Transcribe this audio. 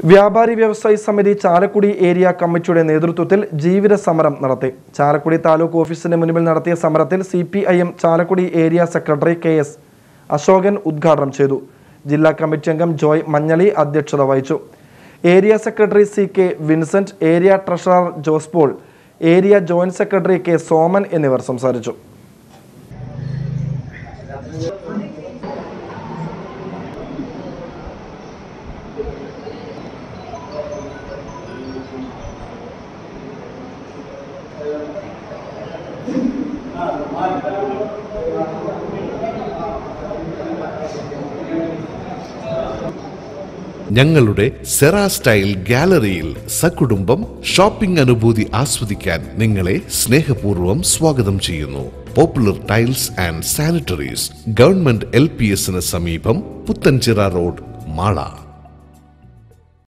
വ്യാപാരി വ്യവസായി സമിതി ചാലക്കുടി ഏരിയ കമ്മിറ്റിയുടെ നേതൃത്വത്തിൽ ജീവിത സമരം നടത്തി. ചാലക്കുടി താലൂക്ക് ഓഫീസിന് മുന്നിൽ നടത്തിയ സമരത്തിൽ CPIM Chalakudy area secretary KS Asokan ഉദ്ഘാടനം ചെയ്തു. ജില്ലാ കമ്മിറ്റി അംഗം ജോയ് മഞ്ഞളി അധ്യക്ഷത വഹിച്ചു. Area secretary CK Vincent, area treasurer Jose Paul, area joint secretary K Soman എന്നിവർ സംസാരിച്ചു. ഞങ്ങളുടെ സെറാ സ്റ്റൈൽ ഗാലറിയിൽ സകുടുംബം ഷോപ്പിംഗ് അനുഭൂതി ആസ്വദിക്കാൻ നിങ്ങളെ സ്നേഹപൂർവ്വം സ്വാഗതം ചെയ്യുന്നു. Popular tiles and sanitaries, government LPS സമീപം, പുത്തൻചിറ റോഡ്, മാള.